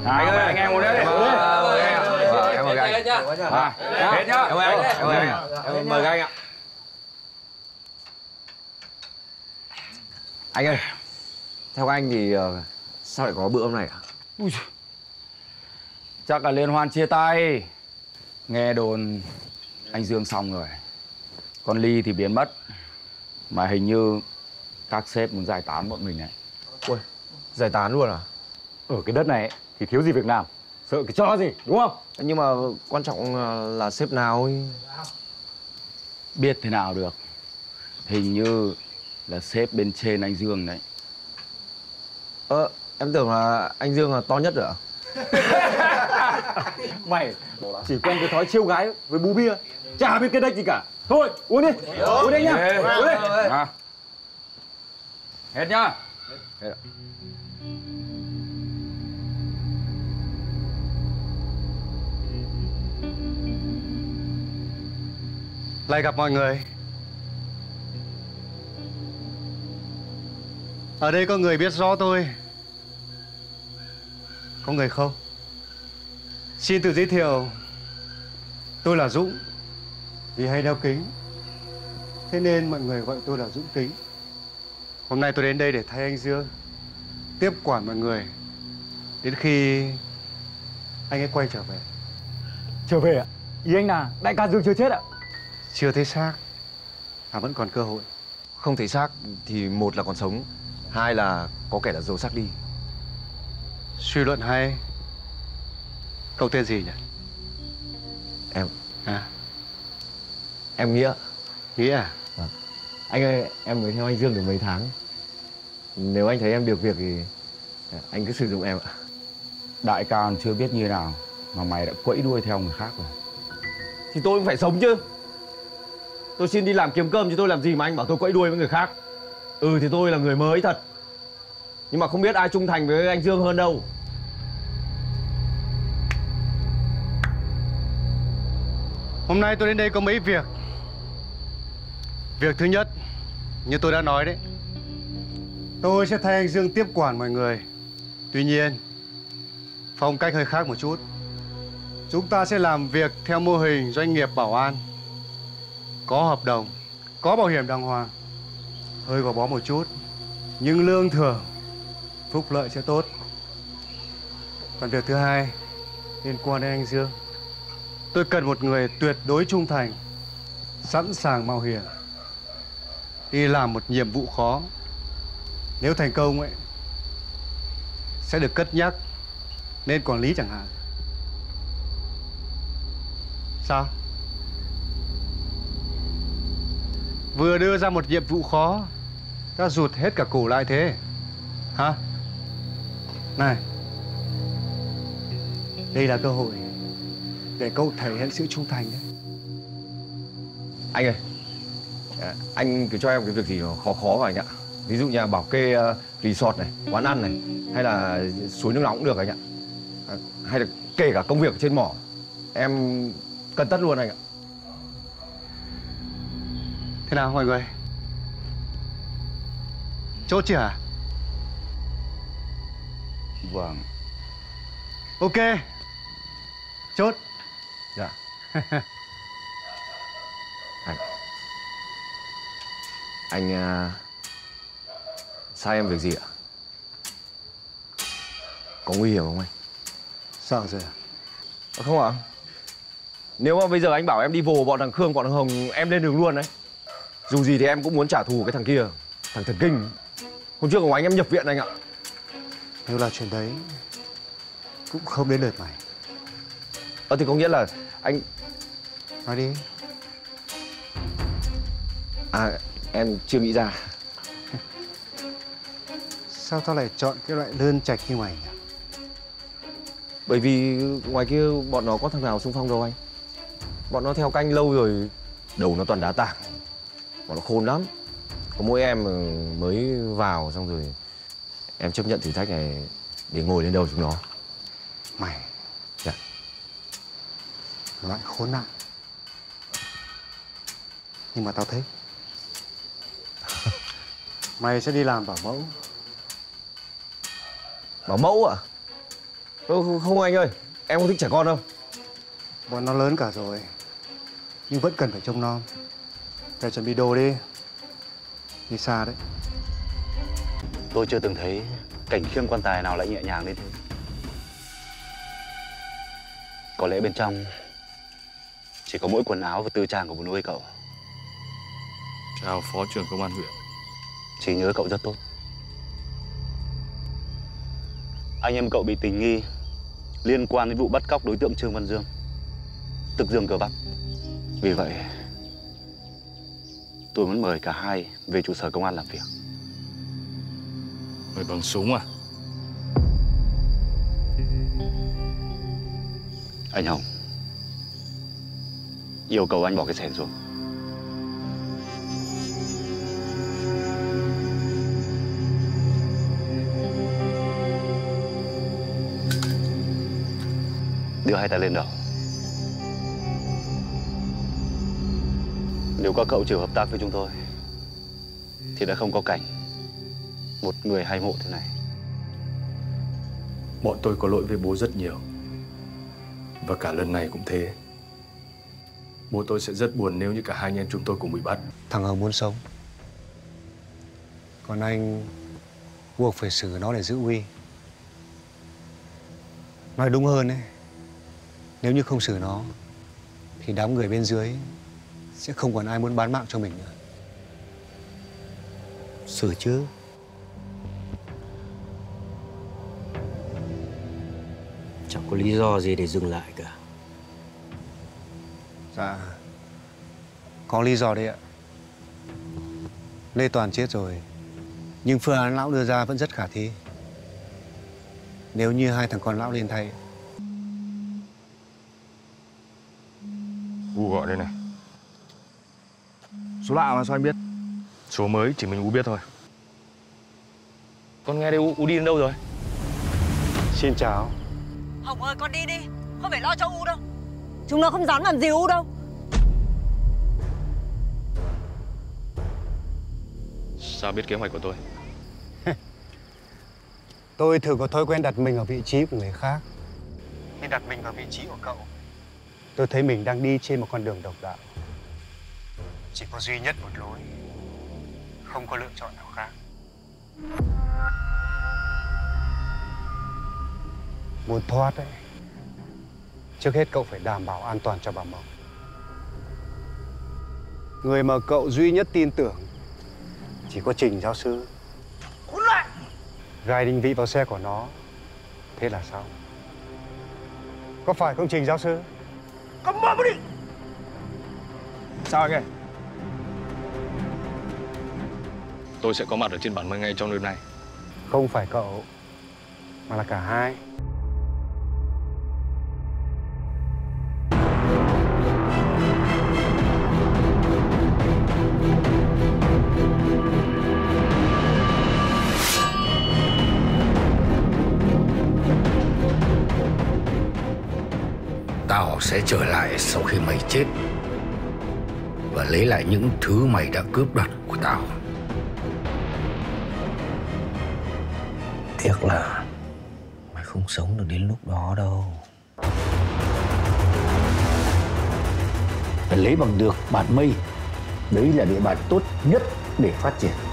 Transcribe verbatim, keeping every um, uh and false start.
Anh ơi, anh em ngồi đây. Em mời anh. Hết nhá. Hết nhá. Em mời anh. Em mời anh. Em mời anh ạ. Anh ơi, theo anh thì uh, sao lại có bữa hôm này ạ? Ui, chắc là liên hoan chia tay. Nghe đồn anh Dương xong rồi, con Ly thì biến mất. Mà hình như các sếp muốn giải tán bọn mình này. Ui, giải tán luôn à? Ở cái đất này thì thiếu gì việc làm, sợ cái cho gì, đúng không? Nhưng mà quan trọng là sếp nào ấy. Biết thế nào được. Hình như là sếp bên trên anh Dương đấy. Ờ, em tưởng là anh Dương là to nhất rồi ạ? Mày chỉ quen cái thói chiêu gái với bú bia, chả biết cái đếch gì cả. Thôi, uống đi, uống đi nhá. Uống đi. À. Hết nhá. Hết ạ. Lại gặp mọi người. Ở đây có người biết rõ tôi, có người không. Xin tự giới thiệu, tôi là Dũng. Vì hay đeo kính, thế nên mọi người gọi tôi là Dũng Kính. Hôm nay tôi đến đây để thay anh Dương tiếp quản mọi người đến khi anh ấy quay trở về. Trở về ạ? Ý anh là đại ca Dương chưa chết ạ? Chưa thấy xác, mà vẫn còn cơ hội. Không thấy xác thì một là còn sống, hai là có kẻ đã giấu xác đi. Suy luận hay. Cậu tên gì nhỉ? Em À, Em Nghĩa. Nghĩa à? Vâng. Anh ơi, em mới theo anh Dương được mấy tháng. Nếu anh thấy em được việc thì anh cứ sử dụng em ạ. Đại ca còn chưa biết như nào mà mày đã quẫy đuôi theo người khác rồi. Thì tôi cũng phải sống chứ. Tôi xin đi làm kiếm cơm chứ tôi làm gì mà anh bảo tôi quẫy đuôi với người khác. Ừ thì tôi là người mới thật, nhưng mà không biết ai trung thành với anh Dương hơn đâu. Hôm nay tôi đến đây có mấy việc. Việc thứ nhất, như tôi đã nói đấy, tôi sẽ thay anh Dương tiếp quản mọi người. Tuy nhiên, phong cách hơi khác một chút. Chúng ta sẽ làm việc theo mô hình doanh nghiệp bảo an. Có hợp đồng, có bảo hiểm đàng hoàng. Hơi gò bó một chút, nhưng lương thưởng, phúc lợi sẽ tốt. Còn việc thứ hai, liên quan đến anh Dương. Tôi cần một người tuyệt đối trung thành, sẵn sàng mạo hiểm, đi làm một nhiệm vụ khó. Nếu thành công ấy, sẽ được cất nhắc nên quản lý chẳng hạn. Sao? Vừa đưa ra một nhiệm vụ khó, ta rụt hết cả cổ lại thế hả? Này, đây là cơ hội để cậu thể hiện sự trung thành đấy. Anh ơi, anh cứ cho em cái việc gì khó khó vào anh ạ. Ví dụ như là bảo kê uh, resort này, quán ăn này, hay là suối nước nóng cũng được anh ạ. À, hay là kể cả công việc ở trên mỏ, em cân tất luôn anh ạ. Thế nào mọi người? Chốt chưa hả? Vâng. Ok. Chốt. Dạ. Anh Anh uh, sai em việc gì ạ? Có nguy hiểm không anh? Sợ rồi à? À, không ạ. Nếu mà bây giờ anh bảo em đi vồ bọn thằng Khương, bọn thằng Hồng, em lên đường luôn đấy. Dù gì thì em cũng muốn trả thù cái thằng kia, thằng thần kinh. Hôm trước của anh em nhập viện anh ạ. Nếu là chuyện đấy, cũng không đến lượt mày. Ờ thì có nghĩa là anh... Nói đi. À, em chưa nghĩ ra. Sao tao lại chọn cái loại đơn trạch như mày nhỉ? Bởi vì ngoài kia bọn nó có thằng nào xung phong đâu anh. Bọn nó theo canh lâu rồi, đầu nó toàn đá tảng. Bọn nó khôn lắm. Có mỗi em mới vào xong rồi em chấp nhận thử thách này để ngồi lên đầu chúng nó. Mày? Dạ. Loại khốn nạn. Nhưng mà tao thích. Mày sẽ đi làm bảo mẫu. Bảo mẫu à? Ờ, không anh ơi, em không thích trẻ con đâu. Bọn nó lớn cả rồi, nhưng vẫn cần phải trông nom. Phải chuẩn bị đồ đi. Đi xa đấy. Tôi chưa từng thấy cảnh khiêng quan tài nào lại nhẹ nhàng đến thế. Có lẽ bên trong chỉ có mỗi quần áo và tư trang của bố nuôi cậu. Chào Phó trưởng Công an huyện. Trí nhớ cậu rất tốt. Anh em cậu bị tình nghi liên quan đến vụ bắt cóc đối tượng Trương Văn Dương, tức Dương Cơ Bắp. Vì vậy, tôi muốn mời cả hai về trụ sở công an làm việc. Mời bằng súng à? Anh Hồng, yêu cầu anh bỏ cái xẻng xuống. Đưa hai tay lên đầu. Nếu các cậu chịu hợp tác với chúng tôi thì đã không có cảnh một người hai mộ thế này. Bọn tôi có lỗi với bố rất nhiều. Và cả lần này cũng thế. Bố tôi sẽ rất buồn nếu như cả hai anh em chúng tôi cùng bị bắt. Thằng Hồng muốn sống, còn anh buộc phải xử nó để giữ uy. Nói đúng hơn ấy, nếu như không xử nó thì đám người bên dưới sẽ không còn ai muốn bán mạng cho mình nữa. Xử chứ. Chẳng có lý do gì để dừng lại cả. Dạ, có lý do đấy ạ. Lê Toàn chết rồi, nhưng phương án lão đưa ra vẫn rất khả thi. Nếu như hai thằng con lão lên thay. U gọi đây này. Số lạ mà sao anh biết? Số mới chỉ mình U biết thôi. Con nghe đây, U, U đi đến đâu rồi? Xin chào. Hồng ơi, con đi đi, không phải lo cho U đâu. Chúng nó không dám làm gì U đâu. Sao biết kế hoạch của tôi? Tôi thường có thói quen đặt mình ở vị trí của người khác. Nên đặt mình vào vị trí của cậu, tôi thấy mình đang đi trên một con đường độc đạo. Chỉ có duy nhất một lối, không có lựa chọn nào khác. Muốn thoát ấy, trước hết cậu phải đảm bảo an toàn cho bà Mộng. Người mà cậu duy nhất tin tưởng chỉ có Trình giáo sư. Gài định vị vào xe của nó, thế là sao? Có phải không Trình giáo sư? Cầm mồm đi. Sao anh ơi? Tôi sẽ có mặt ở trên bản mây ngay trong đêm nay. Không phải cậu, mà là cả hai. Tao sẽ trở lại sau khi mày chết và lấy lại những thứ mày đã cướp đoạt của tao. Tiếc là mày không sống được đến lúc đó đâu. Phải lấy bằng được bản mây. Đấy là địa bàn tốt nhất để phát triển.